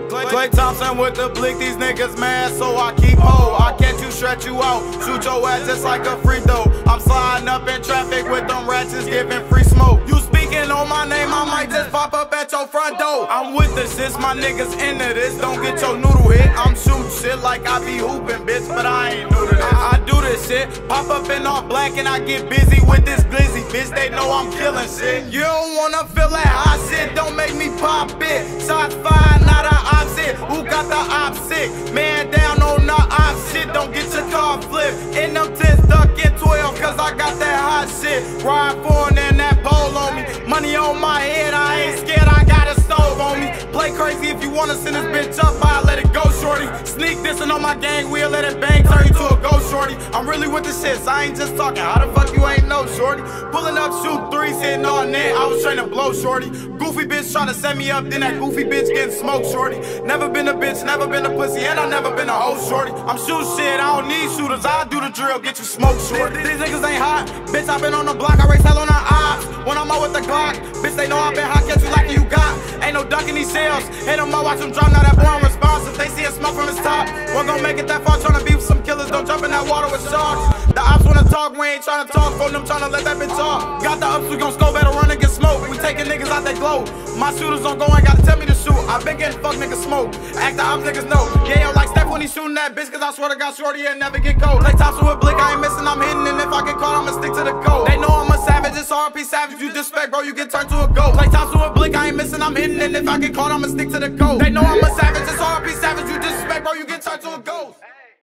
Klay Thompson with the blick, these niggas mad, so I keep hold. I catch you, stretch you out, shoot your ass just like a free throw. I'm sliding up in traffic with them ratchets giving free smoke. You speaking on my name, I might just pop up at your front door. I'm with the shits, my niggas into this, don't get your noodle hit. I'm shooting shit like I be hooping, bitch, but I ain't new to this. I do this shit, pop up in all black and I get busy with this glizzy, bitch, they know I'm killing shit. You don't wanna feel that hot shit, don't make me pop it. Shots fired, not an opposite. Who got the opposite? Man down on the op shit, don't get your car flipped. In them 10 stuck in 12, cause I got that hot shit. Ride foreign and that pole on me. Money on my head, I ain't scared, I got a stove on me. Play crazy if you wanna send this bitch up, I'll let it go, shorty. Sneak dissing on my gang wheel, let it bang, turn you to a ghost, shorty. I'm really with the shits, I ain't just talking. How the fuck you ain't know, shorty? Pulling up, shoot threes, hitting on net, I was trying to blow, shorty. Goofy bitch trying to set me up, then that goofy bitch getting smoked, shorty. Never been a bitch, never been a pussy, and I never been a hoe, shorty. I'm shoot shit, I don't need shooters, I do the drill, get you smoked, shorty. These niggas ain't hot, bitch, I been on the block, I race hell on the ops. When I'm out with the Glock, bitch, they know I been hot, catch you like you got. Ain't no ducking these shells, hit them up, watch them drop, now that boy unresponsive. They see a smoke from his top, we're gon' make it that far, tryna beef some killers, don't jump in that water with sharks. The ops wanna talk, we ain't tryna talk, for them tryna let that bitch off. Got the ups, we gon' scope, better run and get smoked. We taking niggas out that glow. My shooters don't go, ain't gotta tell me to shoot. I been getting fuck niggas smoke. Act the ops niggas know. Yeah, yo, like Steph when he shooting that bitch, cause I swear to God, shorty, and never get cold. Klay Thompson with blick, I ain't missing, I'm hitting, and if I get caught, I'ma stick to the code. They know I'm a savage, it's RP Savage, you disrespect, bro, you get turned to a goat. Klay Thompson with blick, I ain't missing, I'm hitting, and if I get caught, I'ma stick to the code. They know I'm a savage, it's RP Savage, you disrespect, bro, you get turned to a ghost.